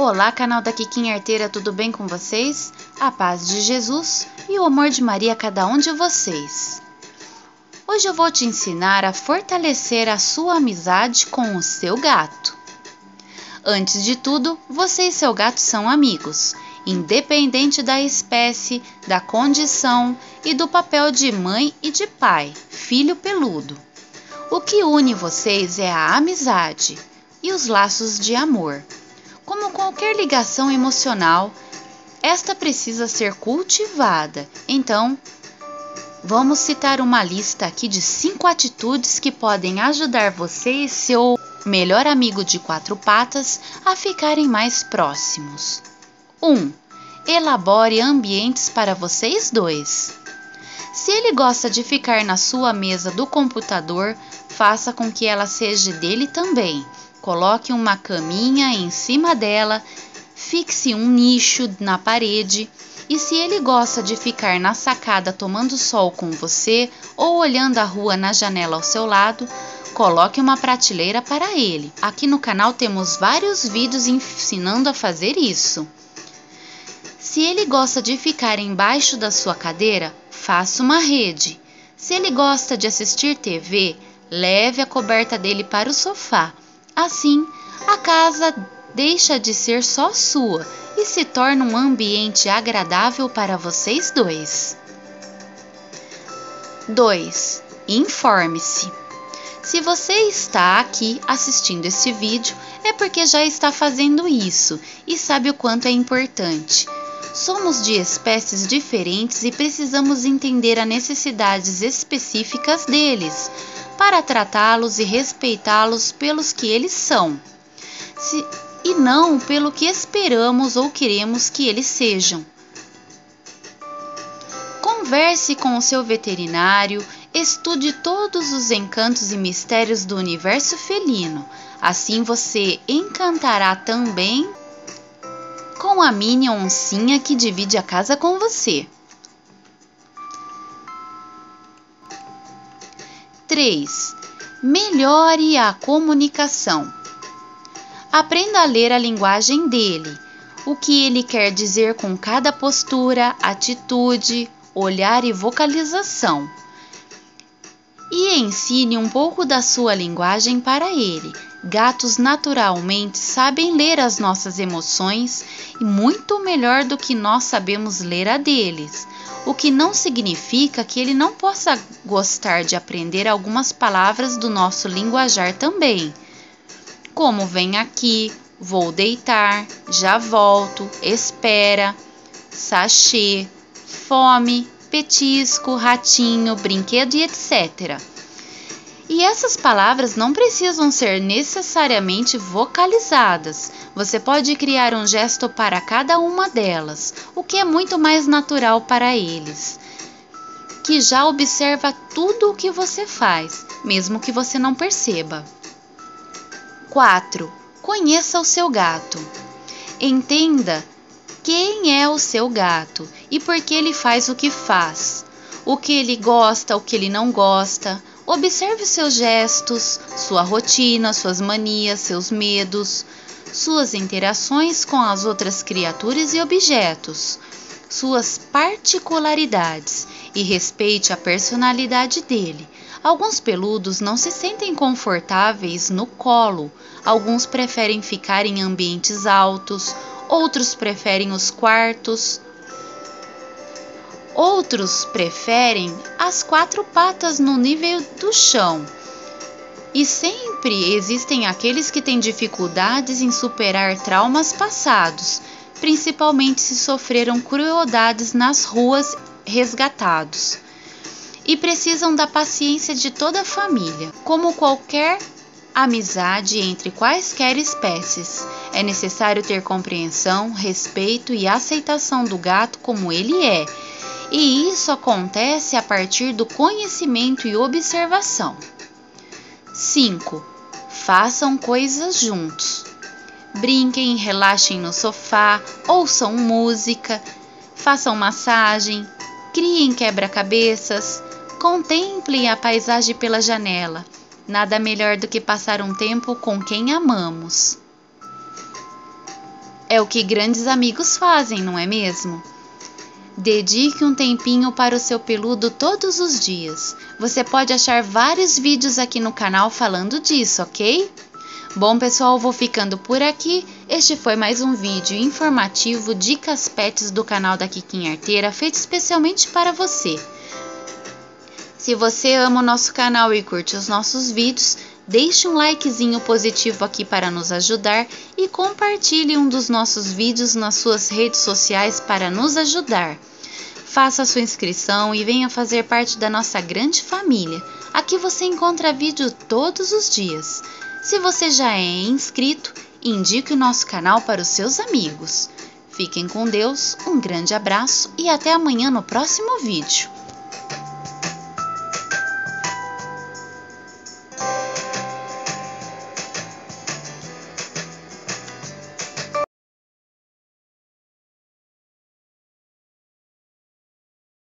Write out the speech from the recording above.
Olá, canal da Kikinha Arteira, tudo bem com vocês? A paz de Jesus e o amor de Maria a cada um de vocês. Hoje eu vou te ensinar a fortalecer a sua amizade com o seu gato. Antes de tudo, você e seu gato são amigos, independente da espécie, da condição e do papel de mãe e de pai, filho peludo. O que une vocês é a amizade e os laços de amor. Como qualquer ligação emocional, esta precisa ser cultivada. Então, vamos citar uma lista aqui de 5 atitudes que podem ajudar você e seu melhor amigo de 4 patas a ficarem mais próximos. 1. Elabore ambientes para vocês dois. Se ele gosta de ficar na sua mesa do computador, faça com que ela seja dele também. Coloque uma caminha em cima dela, fixe um nicho na parede e se ele gosta de ficar na sacada tomando sol com você ou olhando a rua na janela ao seu lado, coloque uma prateleira para ele. Aqui no canal temos vários vídeos ensinando a fazer isso. Se ele gosta de ficar embaixo da sua cadeira, faça uma rede. Se ele gosta de assistir TV, leve a coberta dele para o sofá. Assim, a casa deixa de ser só sua e se torna um ambiente agradável para vocês dois. 2. Informe-se. Se você está aqui assistindo esse vídeo, é porque já está fazendo isso e sabe o quanto é importante. Somos de espécies diferentes e precisamos entender as necessidades específicas deles, para tratá-los e respeitá-los pelos que eles são, e não pelo que esperamos ou queremos que eles sejam. Converse com o seu veterinário, estude todos os encantos e mistérios do universo felino, assim você encantará também com a mini oncinha que divide a casa com você. 3. Melhore a comunicação. Aprenda a ler a linguagem dele, o que ele quer dizer com cada postura, atitude, olhar e vocalização. E ensine um pouco da sua linguagem para ele. Gatos naturalmente sabem ler as nossas emoções e muito melhor do que nós sabemos ler a deles. O que não significa que ele não possa gostar de aprender algumas palavras do nosso linguajar também, como vem aqui, vou deitar, já volto, espera, sachê, fome, petisco, ratinho, brinquedo e etc. E essas palavras não precisam ser necessariamente vocalizadas. Você pode criar um gesto para cada uma delas, o que é muito mais natural para eles, que já observa tudo o que você faz, mesmo que você não perceba. 4. Conheça o seu gato. Entenda quem é o seu gato e por que ele faz o que faz, o que ele gosta, o que ele não gosta. Observe seus gestos, sua rotina, suas manias, seus medos, suas interações com as outras criaturas e objetos, suas particularidades e respeite a personalidade dele. Alguns peludos não se sentem confortáveis no colo, alguns preferem ficar em ambientes altos, outros preferem os quartos. Outros preferem as 4 patas no nível do chão. E sempre existem aqueles que têm dificuldades em superar traumas passados, principalmente se sofreram crueldades nas ruas resgatados. E precisam da paciência de toda a família. Como qualquer amizade entre quaisquer espécies, é necessário ter compreensão, respeito e aceitação do gato como ele é. E isso acontece a partir do conhecimento e observação. 5. Façam coisas juntos. Brinquem, relaxem no sofá, ouçam música, façam massagem, criem quebra-cabeças, contemplem a paisagem pela janela. Nada melhor do que passar um tempo com quem amamos. É o que grandes amigos fazem, não é mesmo? Dedique um tempinho para o seu peludo todos os dias. Você pode achar vários vídeos aqui no canal falando disso, ok? Bom, pessoal, vou ficando por aqui. Este foi mais um vídeo informativo Dicas Pets do canal da Kikinha Arteira, feito especialmente para você. Se você ama o nosso canal e curte os nossos vídeos, deixe um likezinho positivo aqui para nos ajudar e compartilhe um dos nossos vídeos nas suas redes sociais para nos ajudar. Faça sua inscrição e venha fazer parte da nossa grande família. Aqui você encontra vídeo todos os dias. Se você já é inscrito, indique o nosso canal para os seus amigos. Fiquem com Deus, um grande abraço e até amanhã no próximo vídeo.